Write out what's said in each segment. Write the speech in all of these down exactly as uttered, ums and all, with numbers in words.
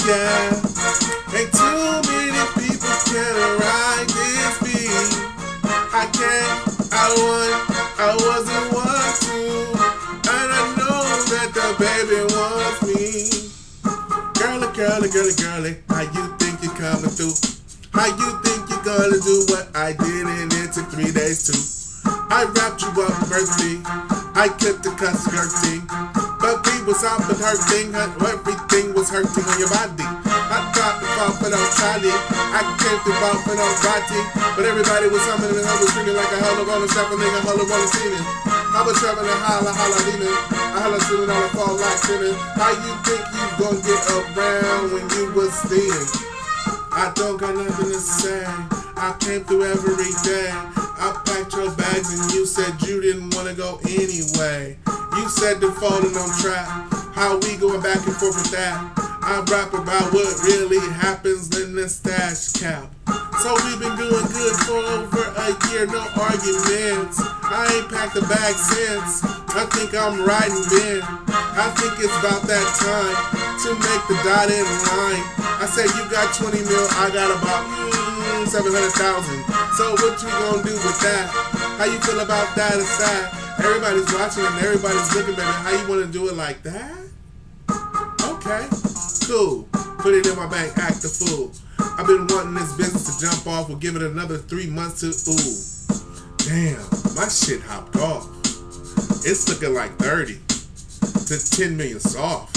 yeah. Ain't too many people can ride this beat. I can't, I want, I wasn't one to, and I know that the baby wants me. Girly, girly, girly, girly, how you think you're coming through? How you think you're gonna do what I did and it took three days to? I wrapped you up perfectly, I clipped the cut skirting, but we was up and hurting, everything was hurting on your body. I dropped the bump and on Charlie, I came to bump and on Roddy, but everybody was humming and I was screaming like a hella wanna step a nigga, hella wanna see it. I was traveling holla, holla, leaning, I holla sitting on the fall like spinning. How you think you gon' get around when you was stealing? I don't got nothing to say, I came through every day. I packed your bags and you said you didn't want to go anyway. You said the folding on track, how we going back and forth with that. I rap about what really happens in the stash cap. So we've been doing good for over a year, no arguments. I ain't packed the bag since, I think I'm riding then. I think it's about that time to make the dotted line. I said you got twenty mil, I got about mm, seven hundred thousand. So what you gonna do with that? How you feel about that aside? Everybody's watching and everybody's looking, baby. How you wanna do it like that? Okay, cool. Put it in my bank, act the fool. I've been wanting this business to jump off. We'll give it another three months to ooh. Damn, my shit hopped off. It's looking like thirty to ten million soft.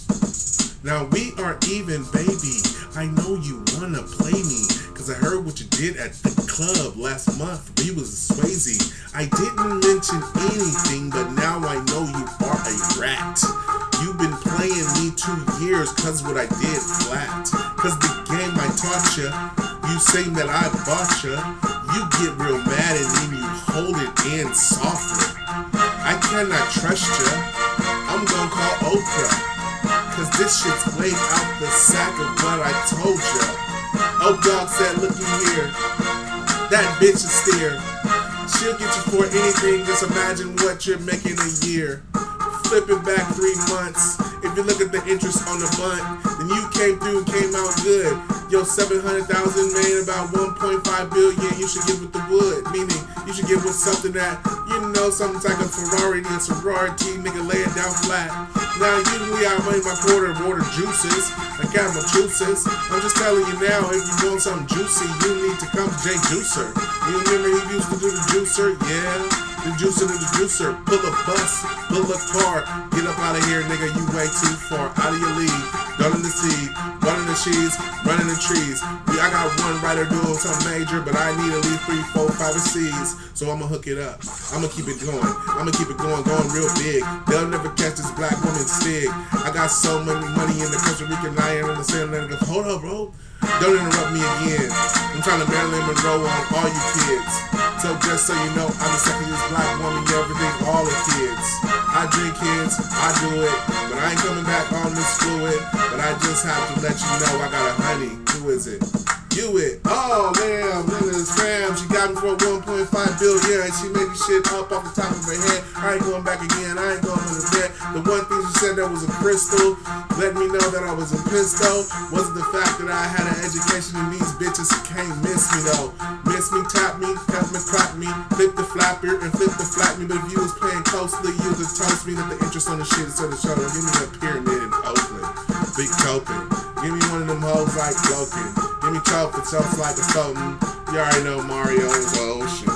Now we are even, baby. I know you wanna play me, cause I heard what you did at the club last month. We was Swayze. I didn't mention anything, but now I know you are a rat. You've been playing me two years cause what I did flat. Cause the game I taught ya, you saying that I bought ya, you get real mad and then you hold it in softly. I cannot trust ya, I'm gonna call Oprah. Cause this shit's laid out the sack of what I told ya. Oh, dog said, looky here, that bitch is steer. She'll get you for anything, just imagine what you're making a year. Flip it back three months. If you look at the interest on the bunt, then you came through and came out good. Yo, seven hundred thousand made about one point five billion. You should give with the wood, meaning you should give with something that, you know, something like a Ferrari and a sorority, nigga, lay it down flat. Now, usually I make my quarter water juices. I got my juices. I'm just telling you now, if you want something juicy, you need to come to Jay Juicer. You remember he used to do the juicer? Yeah. The juicer to the juicer, pull a bus, pull a car, get up out of here, nigga, you way too far, out of your league, done in the seed, running the cheese, running the trees. We, I got one writer doing something major, but I need at least three, four, five C's, so I'ma hook it up, I'ma keep it going, I'ma keep it going, going real big. They'll never catch this black woman stig. I got so much money in the Costa Rican lion on the sand, hold up, bro. Don't interrupt me again. I'm trying to Marilyn Monroe on all you kids. So just so you know, I'm the sexiest black woman you ever think, all the kids. I drink kids, I do it, but I ain't coming back on this fluid. But I just have to let you know I got a honey. Who is it? You it. Oh, damn, look at this fam. She got me for one point five billion. She made this shit up off the top of her head. I ain't going back again. I ain't going to the bed. The one thing she said that was a crystal, let me know that I was a pistol, was the fact that I had an education and these bitches can't miss me though. Miss me, tap me, cut me, clap me, flip the flapper and flip the flap me. But if you was playing closely, you would toast me that the interest on the shit is on the shoulder. Give me a pyramid in Oakland. Big coping. Give me one of them hoes like Loken. Give me chocolate sauce like a Sultan. You already know Mario is the ocean.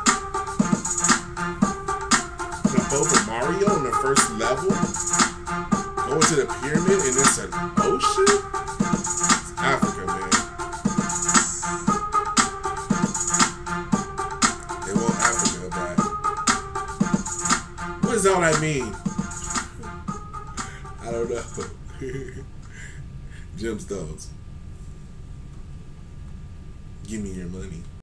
Jump over Mario on the first level? Going to the pyramid and it's an ocean? It's Africa, man. They want Africa back. What does all that mean? I don't know. Gemstones. Give me your money.